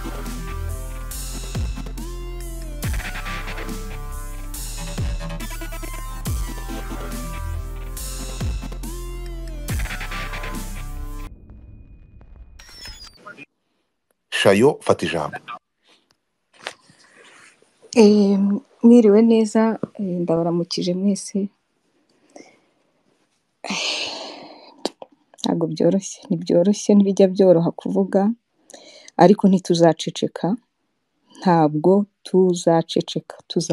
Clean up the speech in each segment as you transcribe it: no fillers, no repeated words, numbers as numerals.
Shayo fata ijambo. Mwiriwe neza, ndabaramukije mwese. Ntabwo byoroshye, ntibyoroshye ntibijya byoroha kuvuga, ariko ntituzaceceka, ntabwo tuzaceceka,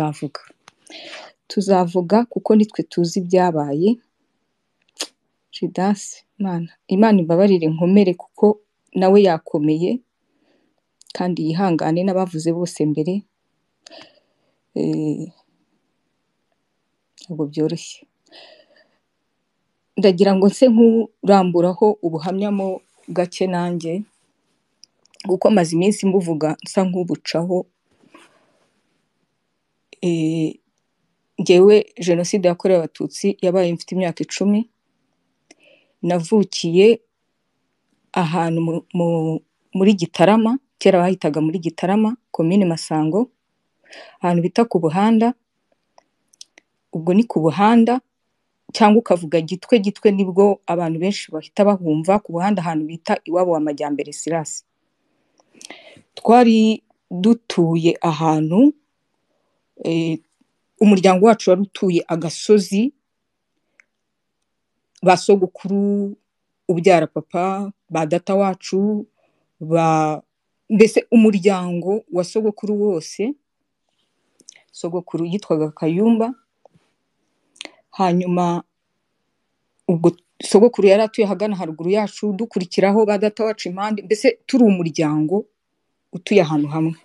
tuzavuga kuko nitwe tuzi ibyabaye. Jidasi, Imana imbabarire nkomere kuko nawe yakomeye kandi yihangane n'abavuze bose mbere. Ntabwo byoroshye. Ndagira ngo nse nk'uramburaho ubuhamya mo gake nanjye, kuko maze iminsi mbuvuga nsa nk'ubucaho. Njyewe Jenoside yakorewe Abatutsi yabaye mfite imyaka 10. Navukiye ahantu muri Gitarama, kera bahitaga muri Gitarama, komine Masango, ahantu bita ku Buhanda. Ubwo ni ku Buhanda cyangwa ukavuga Gitwe nibwo abantu benshi bahita bahumva. Ku Buhanda ahantu bita iwabo wa Majyambere Silas. Twari dutuye ahantu, umuryango wacu wari utuye agasozi, ba sogokuru ubyara papa, ba data wacu, mbese umuryango wa sogokuru wose. Sogokuru yitwaga Kayumba. Hanyuma ubwo sogokuru yari atuye hagana haruguru yacu, dukurikiraho ba data wacu impande, mbese turi umuryango utuye ahantu hamwe.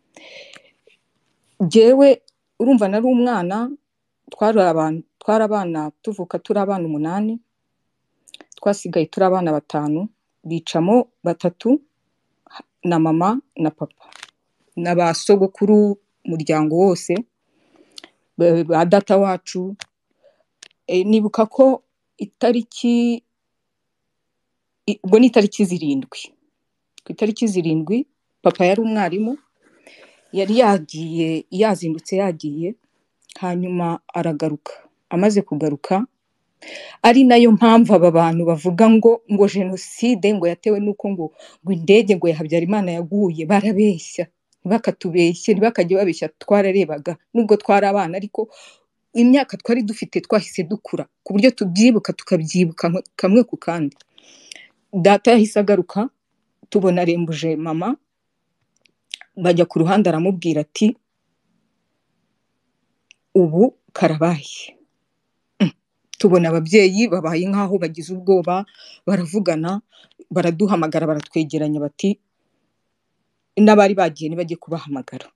Njyewe urumva nari umwana, twari abana, tuvuka turi abana 8, twasigaye turi abana 5, bicamo 3 na mama na papa na ba sogokuru umuryango wose, ba data wacu. Nibuka ko itariki, ubwo ni itariki 7, ku itariki 7 papa yari umwarimu, yari yagiye, yazindutse yagiye, hanyuma aragaruka. Amaze kugaruka, ari nayo mpamvu aba bantu bavuga ngo Jenoside ngo yatewe nuko ngo indege ngo ya Habyarimana yaguye. Barabeshya, ntibakatubeshye, ntibakajye babeshya. Twararebaga nubwo twari abana, ariko imyaka twari dufite twahise dukura ku buryo tubyibuka, tukabyibuka kamwe ku kandi. Data yahise agaruka, tubona arembuje mama, bajya ku ruhande aramubwira ati ubu karabaye. Tubona ababyeyi babaye nkaho bagize ubwoba, baravugana, baraduhamagara, baratwegeranya bati n'abari bagiye nibajye kubahamagara.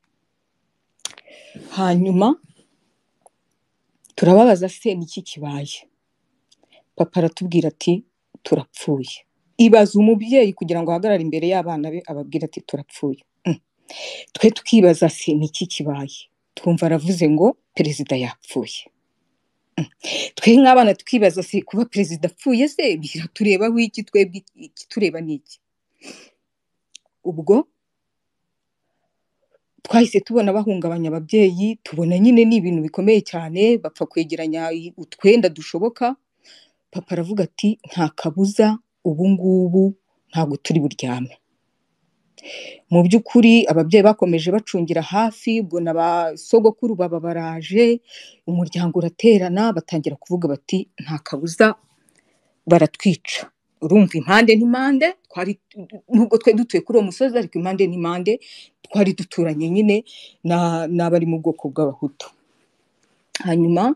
Hanyuma turababaza se niki kibaye. Papa aratubwira ati turapfuye. Ibaza umubyeyi kugira ngo ahagarare imbere y'abana be ababwira ati turapfuye. Twe tukibaza se niki kibaye. Twumva aravuze ngo perezida yapfuye. Twe nk'abana tukibaza se kuba perezida apfuye se biratureba wiki, twebwe ikitureba niki. Ubwo twahise tubona bahungabanya ababyeyi, tubona nyine ni ibintu bikomeye cyane, bapfa kwegeranya utwenda dushoboka. Papa aravuga ati nta kabuza, ubu ngubu ntabwo turi buryame. Mu by'ukuri ababyeyi bakomeje bacungira hafi, ubwo na ba sogokuru baba baraje, umuryango uraterana, batangira kuvuga bati nta kabuza baratwica. Urumva impande n'impande, nubwo twe dutuye kuri uwo musozi, ariko impande n'impande twari duturanye nyine n'abari mu bwoko bw'Abahutu. Hanyuma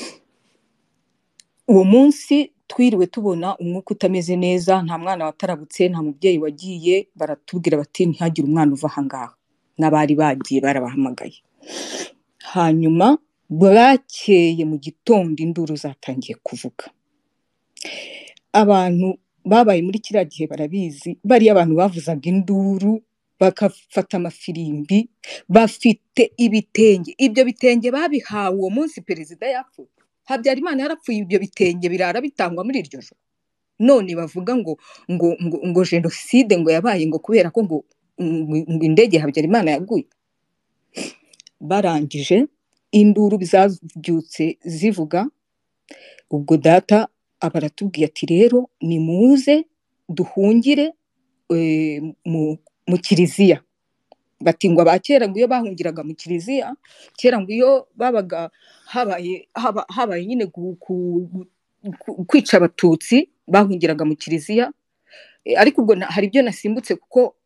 uwo munsi twiriwe tubona umwuka utameze neza, nta mwana watarabutse, nta mubyeyi wagiye. Baratubwira bati ntihagire umwana uva aha ngaha. N'abari bagiye barabahamagaye. Hanyuma bwakeye mu gitondo induru zatangiye kuvuga. Abantu babaye muri kiriya gihe barabizi, bariya abantu bavuzaga induru, bakafata amafirimbi, bafite ibitenge. Ibyo bitenge babihawe uwo munsi perezida yapfuye. Habyarimana yarapfuye, ibyo bitenge birara bitangwa muri iryo joro. None bavuga ngo Jenoside ngo yabaye ngo kubera ko ngo ngo indege Habyarimana yaguye. Barangije induru zabyutse zivuga, ubwo data aba aratubwiye ati rero nimuze duhungire mu kiliziya. Bati ngo abakera ngo iyo bahungiraga mu kiliziya, kera ngo iyo babaga habaye nyine kwica abatutsi bahungiraga mu kiliziya. Ariko ubwo hari ibyo nasimbutse kuko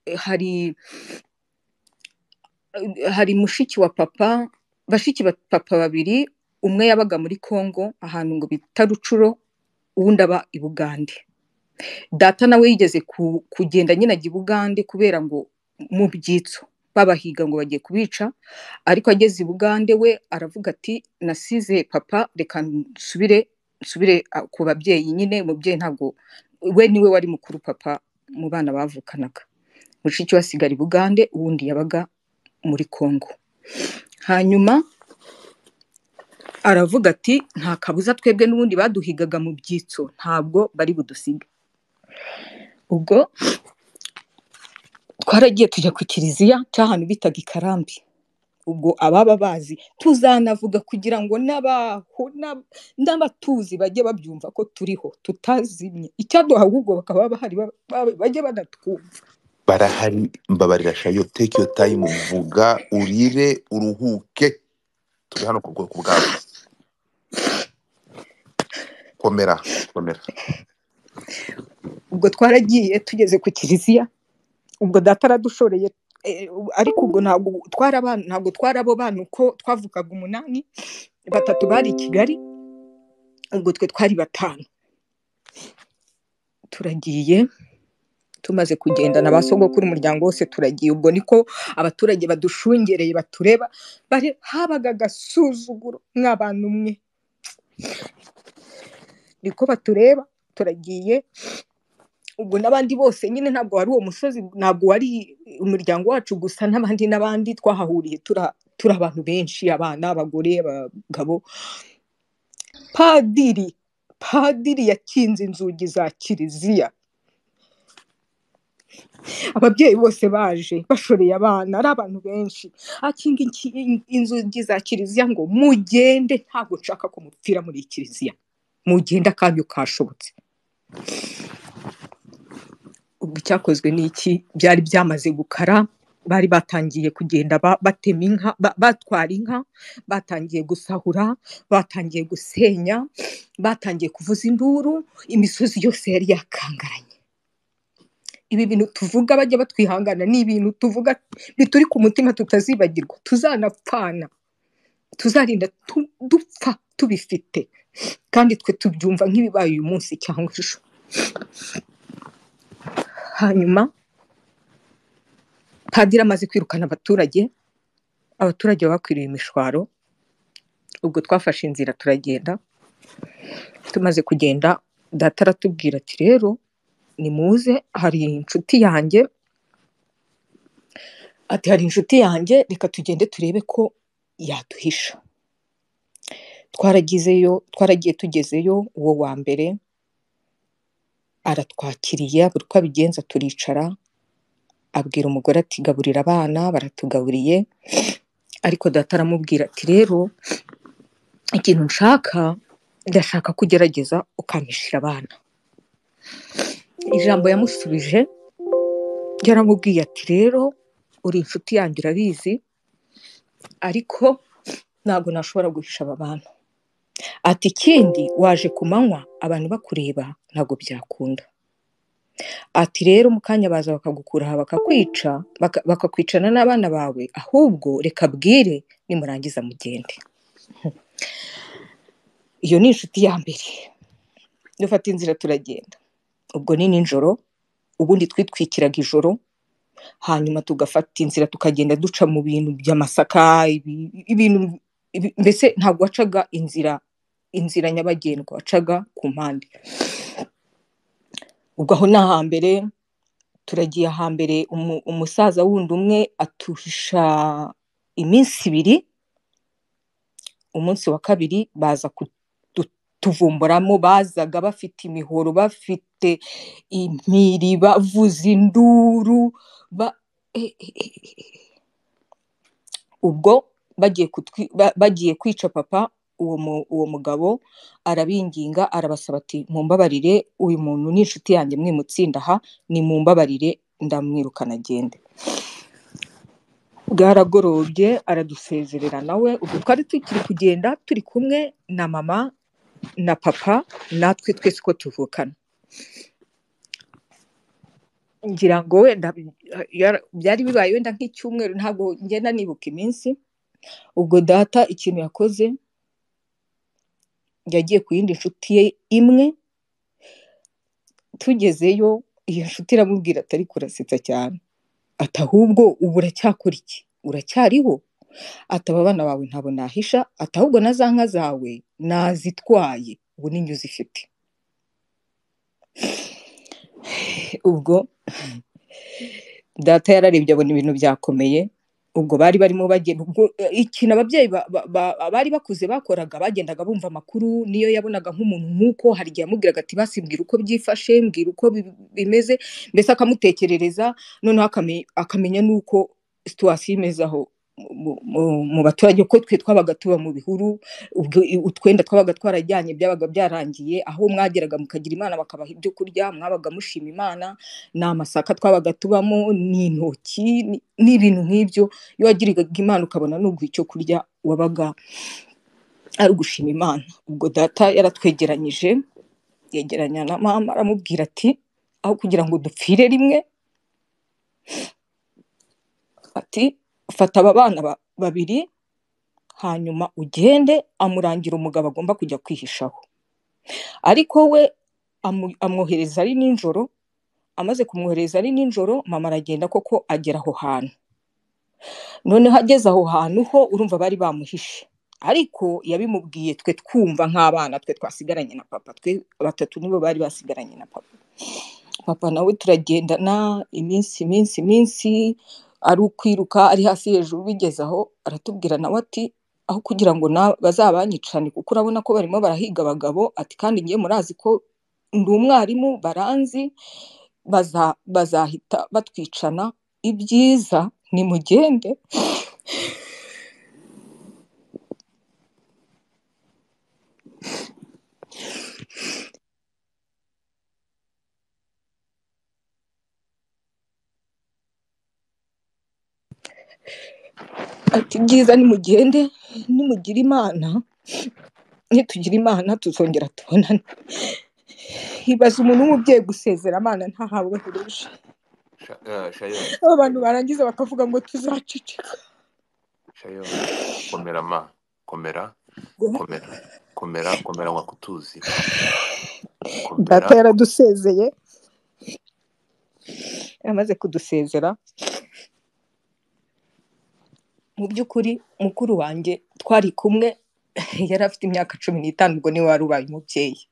hari mushiki wa papa, bashiki ba papa babiri, umwe yabaga muri Kongo ahantu ngo bita Rucuro, uwundi aba i Bugande. Data nawe yigeze kugenda nyine ajya i Bugande kubera ngo mu byitso babahiga ngo bagiye kubica, ariko ageze i Bugande we aravuga ati nasize papa, reka nsubire ku babyeyi. Nyine umubyeyi ntabwo we niwe wari mukuru papa mu bana bavukanaga. Mushiki we asigara i Bugande, uwundi yabaga muri Kongo. Hanyuma aravuga ati nta kabuza twebwe n'ubundi baduhigaga mu byitso ntabwo bari budusiga. Ubwo twaragiye tujya ku kiliziya cy'ahantu bitaga Ikarambi. Ubwo ababa bazi tuzanavuga kugira ngo n'abatuzi bajye babyumva ko turiho tutazimye, icyaduha ahubwo bakaba bahari bajye banatwumva. Barahari, mbabarira Shayo, take your time, vuga urire uruhuke, turi hano ku bwoko bwawe. Komera. Ubwo twaragiye tugeze ku kiliziya, ubwo data aradushoreye, ariko ubwo ntabwo twari abo bana uko twavukaga 8, 3 bari i Kigali, ubwo twe twari 5. Turagiye, tumaze kugenda na basogokuru umuryango wose turagiye. Ubwo niko abaturage badushungereye batureba, habaga agasuzuguro nk'abantu mwe, niko batureba. Turagiye, ubwo n'abandi bose nyine, ntabwo wari uwo musozi, ntabwo wari umuryango wacu gusa, n'abandi twahahuriye turi abantu benshi, abana, abagore, abagabo. Padiri yakinze inzugi za kiliziya, ababyeyi bose baje bashoreye abana, ari abantu benshi. Akinga inzugi za kiliziya ngo mugende, ntabwo nshaka ko mupfira muri kiliziya, mugende akanyu kashobotse. Ubwo icyakozwe n'iki, byari byamaze gukara, bari batangiye kugenda batema inka, batwara inka, batangiye gusahura, batangiye gusenya, batangiye kuvuza induru, imisozi yose yari yakangaranye. Ibi bintu tuvuga bajya batwihangana, ni ibintu tuvuga bituri ku mutima tutazibagirwa, tuzanapfana, tuzarinda dupfa tubifite, kandi twe tubyumva nk'ibibaye uyu munsi cyangwa ejo. Hanyuma padiri amaze kwirukana abaturage bakwiriye imishwaro. Ubwo twafashe inzira turagenda. Tumaze kugenda, data aratubwira ati rero nimuze, hari inshuti yanjye, reka tugende turebe ko yaduhisha. Twaragiye tugezeyo, uwo wa mbere aratwakiriye, abura uko abigenza, turicara, abwira umugore ati gaburira abana, baratugaburiye. Ariko data aramubwira ati rero ikintu ndashaka kugerageza ukamishira abana. Ijambo yamusubije, yaramubwiye ati rero uri inshuti yanjye urabizi, ariko ntabwo nashobora guhisha aba bantu. Ati ikindi, waje ku manywa abantu bakureba ntabwo byakunda. Ati rero mu kanya baza bakagukura aha bakakwica, bakakwicana n'abana bawe, ahubwo reka bwire nimurangiza mugende. Iyo ni inshuti ya mbere. Dufata inzira turagenda. Ubwo ni nijoro, ubundi twitwikiraga ijoro, hanyuma tugafata inzira tukagenda duca mu bintu by'amasaka, ibintu mbese ntabwo wacaga inzira nyabagendwa, wacaga ku mpande. Ubwo aho ni ahambere, turagiye ahambere, umusaza wundi umwe atuhisha iminsi 2. Umunsi wa kabiri baza tuvumburamo, bazaga bafite imihoro, bafite impiri, bavuza induru, ubwo bagiye kwica papa, uwo mugabo arabinginga arabasaba ati mumbabarire, uyu muntu ni inshuti yanjye mwimutsinda aha, ni mumbabarire ndamwirukana agende. Bwaragorobye aradusezerera nawe, ubwo twari tukiri kugenda turi kumwe na mama na papa natwe twese ko tuvukana. Ngira ngo wenda byari bibaye wenda nk'icyumweru, ntabwo ngenda nibuka iminsi. Ubwo data ikintu yakoze, yagiye ku yindi nshuti ye imwe, tugezeyo iyo nshuti iramubwira ati ariko urasetsa cyane, ati ahubwo ubu uracyakora iki, uracyariho, ati aba bana bawe ntabwo nahisha, ati ahubwo na za nka zawe nazitwaye, ubu ninjye uzifite. Ubwo data yararebye abona ibintu byakomeye, ubwo bari barimo bagenda, ubwo ikintu ababyeyi bari bakuze bakoraga, bagendaga bumva amakuru, niyo yabonaga nk'umuntu nk'uko, hari igihe yamubwiraga ati basi mbwira uko byifashe, mbwira uko bimeze, mbese akamutekerereza, noneho akamenya n'uko situwasiyo imeze aho mu baturage, ko twe twabaga tuba mu bihuru, utwenda twabaga twarajyanye byabaga byarangiye, aho mwageraga mukagira Imana bakabaha ibyo kurya, mwabaga mushima Imana, ni amasaka twabaga tubamo, ni intoki, n'ibintu nk'ibyo. Iyo wagiraga Imana ukabona n'uguha icyo kurya, wabaga ari ugushima Imana. Ubwo data yaratwegeranyije, yegeranya na mama, aramubwira ati aho kugira ngo dupfire rimwe, ati fata aba bana babiri hanyuma ugende, amurangira umugabo agomba kujya kwihishaho. Ariko we amwohereza ari nijoro, amaze kumwohereza ari nijoro, mama aragenda koko agera aho hantu. Noneho ageze aho hantu ho, urumva bari bamuhishe, ariko yabimubwiye twe twumva nk'abana, twe twasigaranye na papa, twe batatu nibo bari basigaranye na papa. Papa nawe turagendana iminsi, ari ukwiruka, ari hasi hejuru, bigeze aho aratubwira nawe ati aho kugira ngo bazabanyicane, kuko urabona ko barimo barahiga abagabo, ati kandi ngiye murazi ko ndi umwarimu, baranzi, bazahita batwicana, ibyiza nimugende. Ati byiza nimugende, nimugira Imana, nitugira Imana tuzongera tubonane. Hibaza umuntu w'umubyeyi gusezera Imana ntahabwe kurusha. Abantu barangiza bakavuga ngo tuzaceceka. Shayo, komera ma, komera wakutuzi. Data yaradusezeye, yamaze kudusezera. Mu by'ukuri mukuru wanjye twari kumwe, yari afite imyaka 15, ubwo niwe wari ubaye umubyeyi.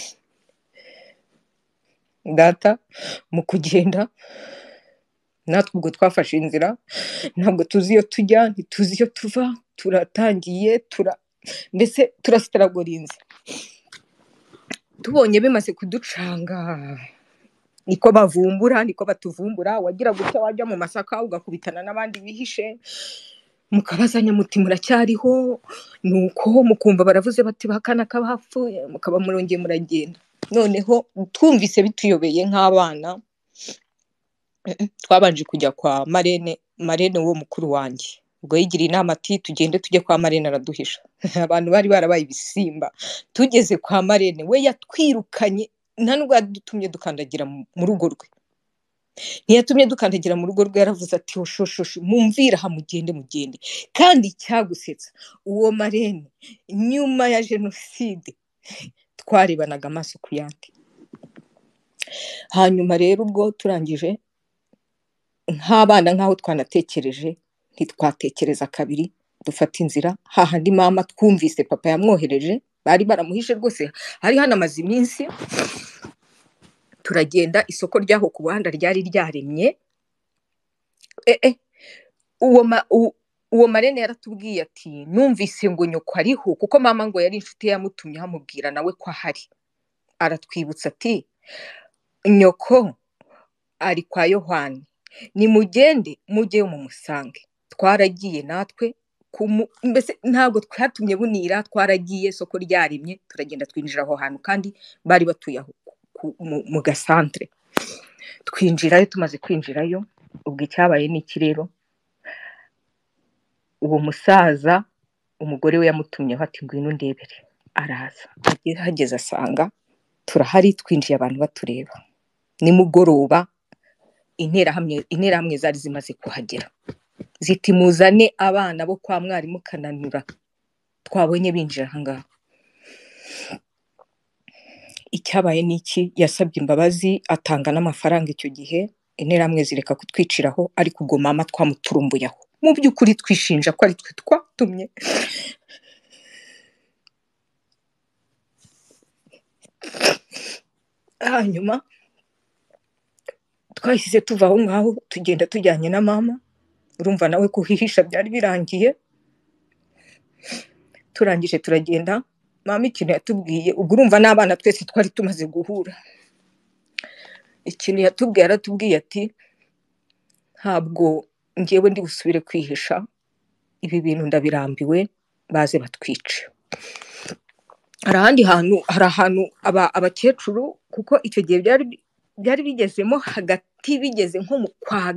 Data mu kugenda, natwe ubwo twafashe inzira, ntabwo tuzi iyo tujya, ntituzi iyo tuva, turatangiye, mbese turasitaragorinze. Tubonye bimaze kuducanga, niko batuvumbura, wagira gutya wajya mu masaka ugakubitana n'abandi bihishe, mukabazanya muti muracyariho, nuko mukumva baravuze bati bakana kabapfuye, mukaba murongeye muragenda. Noneho twumvise bituyobeye nk'abana, twabanje kujya kwa marene wo mukuru wanjye, ubwo yigiriye inama ati tugende tujye kwa marene araduhisha. Abantu bari barabaye ibisimba. Tugeze kwa marene, we yatwirukanye, nta nubwo yadutumye dukandagira mu rugo rwe, ntiyatumye dukandagira mu rugo rwe, yaravuze ati hoshoshoshi mumvira aha, mugende. Kandi cyagusetsa, uwo marene nyuma ya jenoside twarebanaga amaso ku yandi. Hanyuma rero ubwo turangije nk'abana, nk'aho twanatekereje, ntitwatekereza kabiri, dufata inzira hahandi mama twumvise papa yamwohereje, bari baramuhishe rwose, hari hanamaze iminsi. Turagenda, isoko ryaho ku buhanda ryari ryaremye. Uwo marene yaratubwiye ati numvise ngo nyoko ariho, kuko mama ngo yari inshuti yamutumye amubwira nawe ko ahari. Aratwibutsa ati nyoko ari kwa Yohani, nimugende mujyeyo mumusange. Twaragiye natwe mbese ntabwo twatumye bunira, twaragiye isoko ryarimye turagenda twinjira aho hantu kandi bari batuye aho mu gasantere. Twinjirayo, tumaze kwinjirayo ubwo icyabaye n'iki rero, uwo musaza umugore we yamutumyeho ati ngwino ndebere. Araza, hageze asanga turahari twinjiye abantu batureba. Nimugoroba interahamwe zari zimaze kuhagera, ziti muzane abana bo kwa mwarimu Kananura twabonye binjira ahangaha. Icyabaye n'iki, yasabye imbabazi atanga n'amafaranga icyo gihe, interahamwe zireka kutwiciraho, ariko ubwo mama twamuturumbuyeho. Mu by'ukuri twishinja ko ari twe twatumye. Hanyuma twahise tuva aho ngaho tugenda tujyanye na mama, urumva nawe kuhihisha byari birangiye. Turangije turagenda, mama ikintu yatubwiye, ubwo urumva n'abana twese twari tumaze guhura, ikintu yatubwiye, aratubwiye ati ntabwo ngewe ndi busubire kwihisha, ibi bintu ndabirambiwe, baze batwice. Hari ahantu abakecuru, kuko icyo gihe byari bigezemo hagati, bigeze nko mu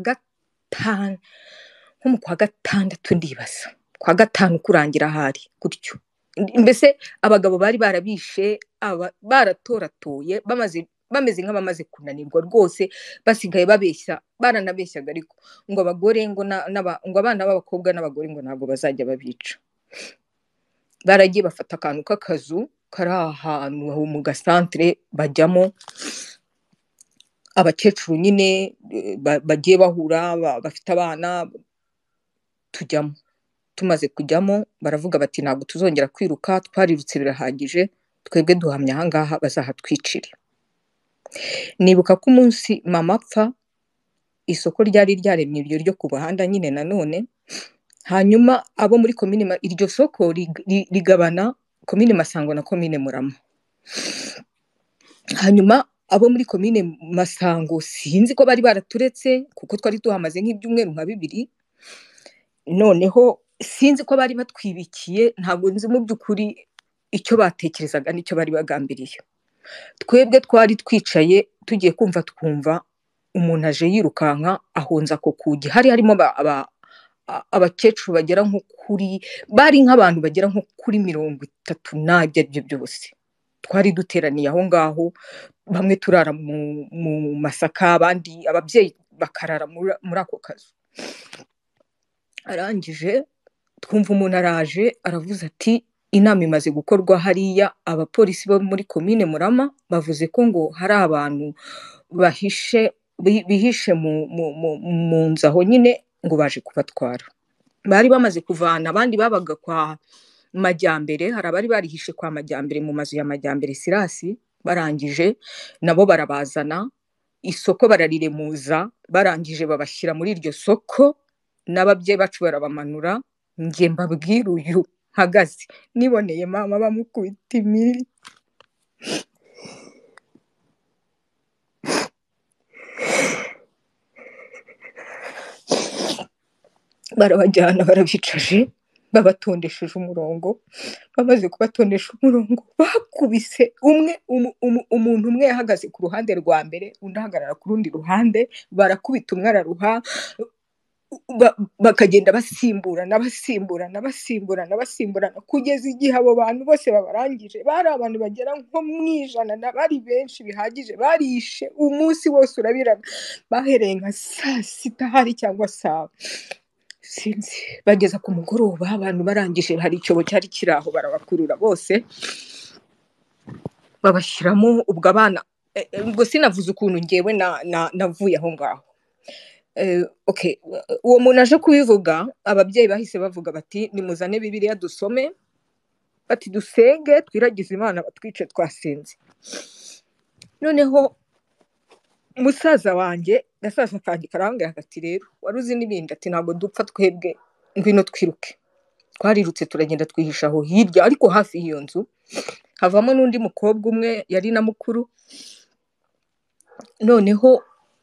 kwa gatandatu ndibaza, kwa gatanu kurangira ahari gutyo. Mbese abagabo bari barabishe, baratoratoye, bameze nk'abamaze kunanirwa rwose, basigaye babeshya, baranabeshyaga ariko ngo abagore ngo abana b'abakobwa n'abagore ngo ntabwo bazajya babica. Baragiye bafata akantu k'akazu kari ahantu mu gasantere bajyamo, abakecuru nyine bagiye bahura bafite abana, tujyamo. Tumaze kujyamo baravuga bati ntabwo tuzongera kwiruka, twarirutse birahagije, twebwe duhamya ahangaha bazahatwicire. Nibuka ko umunsi mama apfa, isoko ryari ryaremye iryo ryo ku Buhanda nyine nanone, hanyuma abo muri komine, iryo soko rigabana komine Masango na komine Murama. Hanyuma abo muri komine Masango sinzi ko bari baraturetse, kuko twari tuhamaze nk'ibyumweru nka 2. Noneho sinzi ko bari batwibikiye, ntabwo nzi mu by'ukuri icyo batekerezaga n'icyo bari bagambiriye. Twebwe twari twicaye tugiye twumva umuntu aje yirukanka ahonza ko kugi, hari harimo abakecuru bagera nko kuri, bari nk'abantu bagera nko kuri 30 n'abyo aribyo byose. Twari duteraniye aho ngaho, bamwe turara mu masaka, abandi ababyeyi bakarara muri ako kazu. Arangije twumva umuntu araje aravuze ati inama imaze gukorwa hariya, abapolisi bo muri komine Murama bavuze ko ngo hari abantu bihishe mu nzu aho nyine, ngo baje kubatwara. Bari bamaze kuvana abandi babaga kwa Majyambere, hari abari barihishe kwa Majyambere mu mazu ya Majyambere Sirasi, barangije nabo barabazana, isoko barariremuza, barangije babashyira muri iryo soko, n'ababyeyi bacu barabamanura. Nge mbabwira uyu hagaze niboneye mama bamukubita imiri. Barabajyana barabicaje, babatondesheje umurongo. Bamaze kubatondesha umurongo, bakubise umuntu umwe yahagaze ku ruhande rwa mbere, undi ahagarara ku rundi ruhande, barakubita umwe araruha, bakagenda basimburana kugeza igihe abo bantu bose babarangije. Bari abantu bagera nko mu 100, bari benshi bihagije, barishe umunsi wose urabirana, bahereye nka saa 6 hari cyangwa saa sinzi, bageza ku mugoroba abantu barangije, hari icyobo cyari kiraho barabakurura bose babashyiramo. Ubwo abana ubwo sinavuze ukuntu ngewe navuye aho ngaho. Okay, uwo muntu aje kubivuga, ababyeyi bahise bavuga bati nimuzane Bibiliya dusome, bati dusenge twiragize Imana batwice twasenze. Noneho musaza wanjye gasaza kandi karambwira ati rero waruzi n'ibindi, ati ntabwo dupfa twebwe, ngwino twiruke. Twarirutse turagenda twihisha aho hirya, ariko hafi y'iyo nzu havamo n'undi mukobwa umwe yari na mukuru. Noneho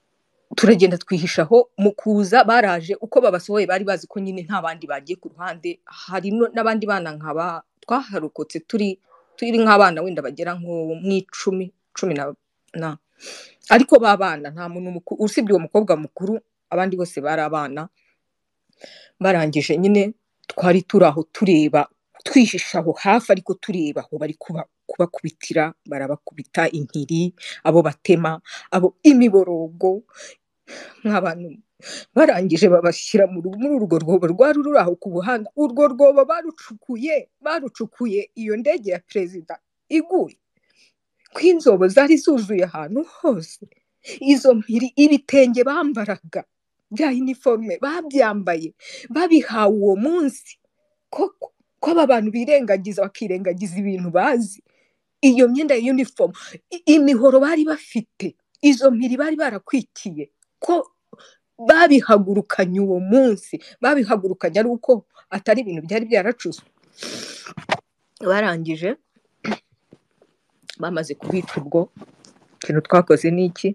turagenda twihishaho. Mu kuza baraje uko babasohoye bari bazi ko nyine nta bandi bagiye ku ruhande, hari n'abandi bana nkaba twaharokotse turi nk'abana wenda bagera nko mu icumi cumi na ariko babana nta muntu mukuru usibye uwo mukobwa mukuru, abandi bose bari abana. Barangije nyine twari turi aho tureba, twihisha aho hafi ariko tureba aho bari kubakubitira, barabakubita impiri, abo batema, abo imiborogo nk'abantu. Barangije babashyira muri urwo rwobo rwari ruri aho ku buhanda. Urwo rwobo barucukuye iyo ndege ya perezida iguye, ko inzobo zari zuzuye ahantu hose. Izo mpiri, ibitenge bambaraga bya uniforme babyambaye babihawe uwo munsi, koko ko aba bantu birengagiza bakirengagiza ibintu bazi. Iyo myenda ya uniform, imihoro bari bafite, izo mpiri bari barakwikiye, ko babihagurukanye uwo munsi, babihagurukanye ari uko atari ibintu byari byaracuzwe. Barangije bamaze kubica, ubwo ikintu twakoze ni iki?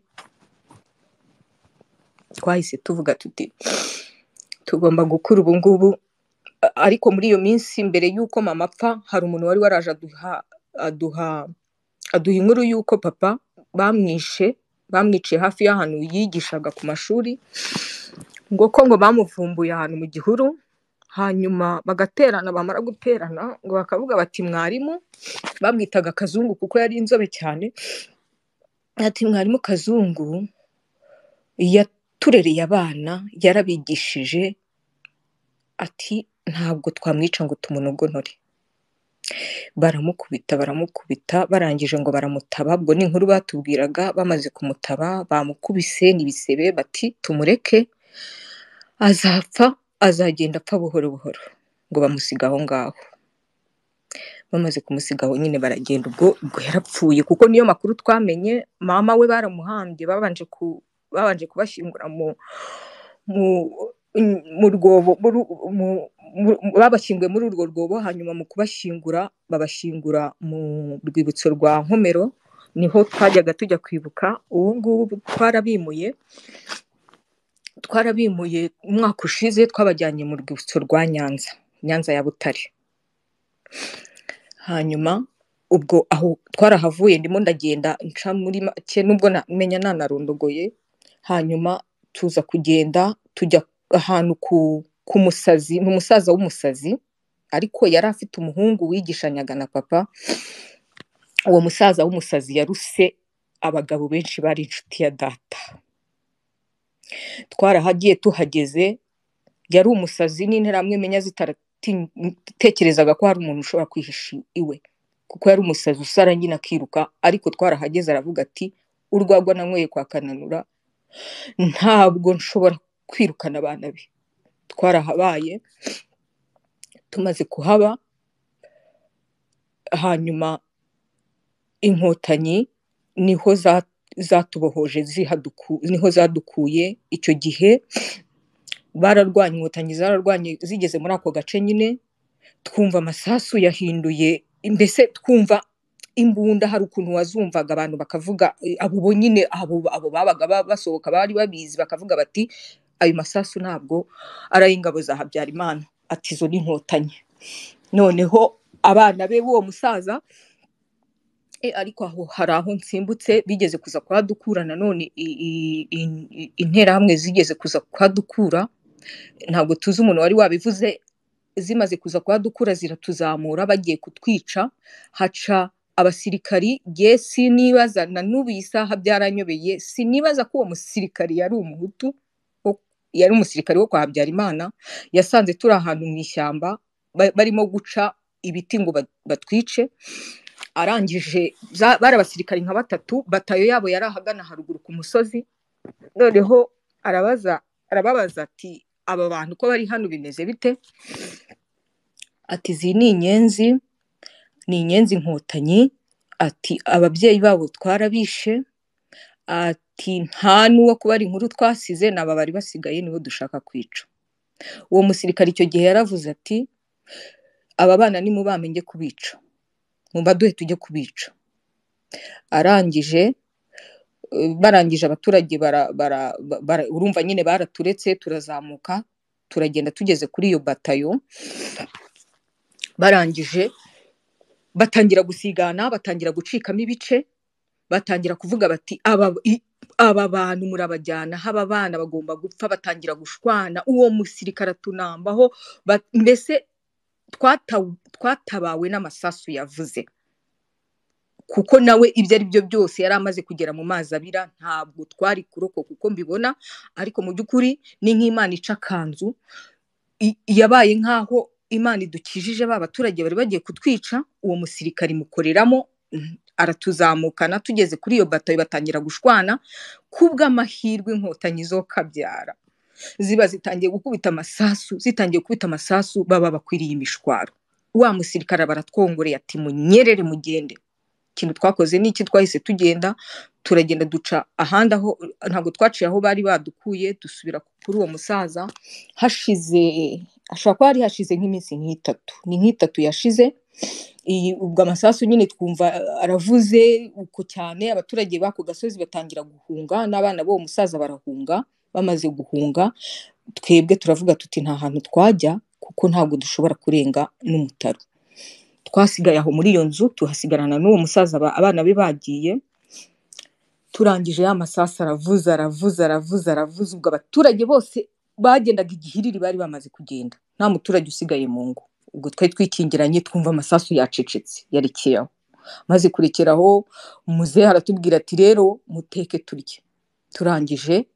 Twahise tuvuga tuti tugomba gukura ubu ngubu. Ariko muri iyo minsi mbere y'uko mama apfa, hari umuntu wari waraje aduha inkuru y'uko papa bamwiciye hafi y'ahantu yigishaga ku mashuri, ngo bamuvumbuye ahantu mu gihuru, hanyuma bagaterana. Bamara guterana ngo bakavuga bati mwarimu, bamwitaga Kazungu kuko yari inzobe cyane, ati mwarimu Kazungu yaturereye abana, yarabigishije, ati ntabwo twamwica ngo tumunogonore. Baramukubita, barangije ngo baramutaba. Ubwo ni inkuru batubwiraga. Bamaze kumutaba bamukubise n'ibisebe, bati tumureke azapfa, azagenda apfa buhoro buhoro, ngo bamusiga aho ngaho. Bamaze kumusiga aho nyine baragenda. Ubwo yarapfuye kuko niyo makuru twamenye. Mama we baramuhambye, babanje kubashyingura mu rwobo, babashyinguye muri urwo rwobo. Hanyuma mu kubashyingura babashyingura mu rwibutso rwa Nkomero, niho twajyaga tujya kwibuka. Ubu ngubu twarabimuye umwaka ushize, twabajyanye mu rwibutso rwa Nyanza ya Butare. Hanyuma ubwo aho twarahavuye, ndimo ndagenda nca muri make, nubwo namenya nanarondogoye. Hanyuma tuza kugenda tujya ahantu ku musazi, ni umusaza w'umusazi, ariko yari afite umuhungu wigishanyaga na papa. Uwo musaza w'umusazi yaruse abagabo benshi bari inshuti ya data. Twarahagiye, tuhageze yari umusazi n'interahamwe menya zitaratekerezaga ko hari umuntu ushobora kwihisha iwe, kuko yari umusazi usara nyine akiruka. Ariko twarahageze, aravuga ati urwagwa nanyweye kwa Kananura, ntabwo nshobora kwirukana abana be. Twarahabaye, tumaze kuhaba, hanyuma inkotanyi niho zatubohoje, niho zadukuye. Icyo gihe bararwanye, inkotanyi zararwanye. Zigeze muri ako gace nyine twumva amasasu yahinduye, mbese twumva imbunda. Hari ukuntu wazumvaga abantu bakavuga, abo nyine abo babaga basohoka bari babizi, bakavuga bati ayo masasu ntabwo ari ingabo za Habyarimana, ati izo ni inkotanyi. Noneho abana be b'uwo musaza, ariko aho hari aho nsimbutse, bigeze kuza kuhadukura nanone. Interahamwe zigeze kuza kuhadukura, ntabwo tuzi umuntu wari wabivuze. Zimaze kuza kuhadukura ziratuzamura, bagiye kutwica. Haca abasirikari, sinibaza na n'ubu iyi saha byaranyobeye, sinibaza ko uwo musirikari yari umuhutu, yari umusirikari wo kwa Habyarimana. Yasanze turi ahantu mu ishyamba barimo guca ibiti ngo batwice. Arangije bari abasirikari nka 3, batayo yabo yari ahagana haruguru ku musozi. Noneho arababaza ati aba bantu ko bari hano bimeze bite? Ati izi ni inyenzi inkotanyi, ati ababyeyi babo twarabishe, ati nta n'uwo kubara inkuru twasize, n'aba bari basigaye nibo dushaka kwica. Uwo musirikari icyo gihe yaravuze ati aba bana nimubamenye kubica, mumbaduhe tujye kubica. Arangije barangije abaturage urumva nyine baraturetse turazamuka turagenda tugeze kuri iyo batayo, barangije batangira gusigana, batangira gucikamo ibice, batangira kuvuga bati aba bantu murabajyana, aba bana bagomba gupfa, batangira gushwana, uwo musirikare atunambaho, mbese twatabawe n'amasasu yavuze, kuko nawe ibyo ari byo byose yari amaze kugera mu mazi abira, ntabwo twari kurokoka kuko mbibona, ariko mu by'ukuri ni nk'Imana ica akanzu, yabaye nk'aho Imana idukijije ba baturage bari bagiye kutwica, uwo musirikare imukoreramo, aratuzamukana, tugeze kuri iyo batayo batangira gushwana, kubw'amahirwe inkotanyi zo kabyara ziba zitangiye gukubita amasasu, baba bakwiriye imishwaro, wa musirikare baratwongoreye ati munyerere mugende. Ikintu twakoze ni iki, twahise tugenda, turagenda duca ahandi, aho ntabwo twaciye aho bari badukuye, dusubira kuri uwo musaza. Ashobora kuba hari hashize nk'iminsi nk'itatu, ni nk'itatu yashize, ubwo amasasu nyine twumva aravuze uko cyane, abaturage bako gasozi batangira guhunga, n'abana b'uwo musaza barahunga. Bamaze guhunga, twebwe turavuga tuti nta hantu twajya kuko ntabwo dushobora kurenga n'umutaro. Twasigaye aho muri iyo nzu, tuhasigarana n'uwo musaza, abana be bagiye. Turangije ya masasu aravuza, ubwo abaturage bose bagendaga igihiriri bari bamaze kugenda, nta muturage usigaye mu ngo. Ubwo twari twikingiranye, twumva amasasu yacecetse, yarekeyeho. Maze kurekeraho, muzehe aratubwira ati rero muteke turye. Turangije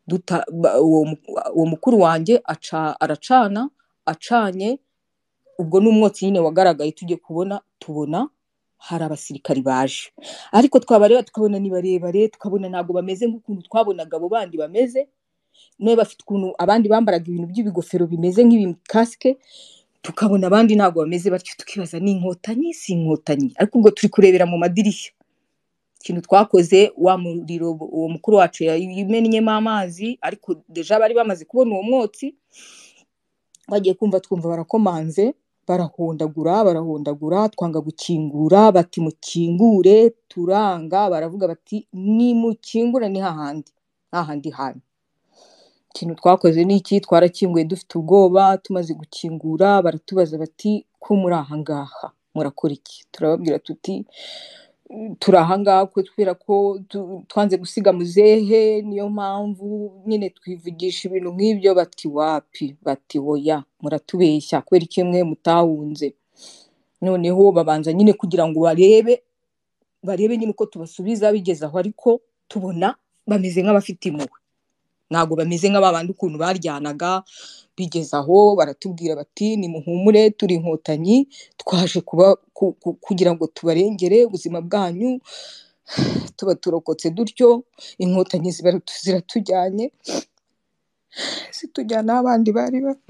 uwo mukuru wanjye aracana, acanye, ubwo n'umwotsi nyine wagaragaye, tujye tubona hari abasirikari baje, ariko twabareba tukabona ni barebare, tukabona ntabwo bameze nk'ukuntu twabonaga abo bandi bameze, nawe bafite ukuntu abandi bambaraga ibintu by'ibigofero bimeze nk'ibikasike, tukabona abandi ntabwo bameze batyo, tukibaza ni inkotanyi si inkotanyi, ariko ubwo turi kurebera mu madirishya. Ikintu twakoze, wa muriro uwo mukuru wacu yimennyemo amazi, ariko deja bari bamaze kubona uwo mwotsi, bagiye twumva barakomanze, barahondagura, twanga gukingura, bati mukingure, turanga, baravuga bati ni mukingura, ni hahandi hanyu. Ikintu twakoze ni iki, twarakinguye dufite ubwoba, tumaze gukingura baratubaza bati ko muri aha ngaha murakora iki? Turababwira tuti turi aha ngaha kubera ko twanze gusiga muzehe, niyo mpamvu nyine twivugisha ibintu nk'ibyo. Bati wapi, bati oya muratubeshya, kubera ikimwe mutahunze. Noneho babanza nyine kugira ngo barebe nyine uko tubasubiza, bigeze aho ariko tubona bameze nk'abafite impuhwe, ntabwo bameze nk'ababandi ukuntu baryanaga. Bigeze aho baratubwira bati nimuhumure, turi inkotanyi, twaje kugira ngo tubarengere ubuzima bwanyu, tuba turokotse dutyo, inkotanyi ziratujyanye, zitujyana aho abandi bari bari.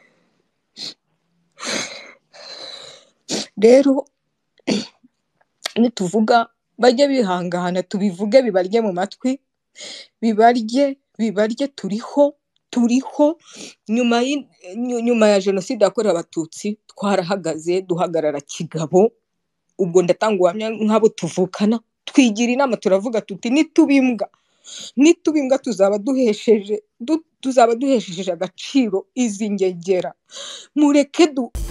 Rero nituvuga bajye bihangana, tubivuge bibarye mu matwi, bibarye, turiho. Nyuma ya jenoside yakorewe abatutsi twarahagaze, duhagarara kigabo. Ubwo ndatanga ubuhamya nk'abo tuvukana, twigira inama, turavuga tuti nitubimbwa tuzaba duhesheje agaciro izi ngegera, mureke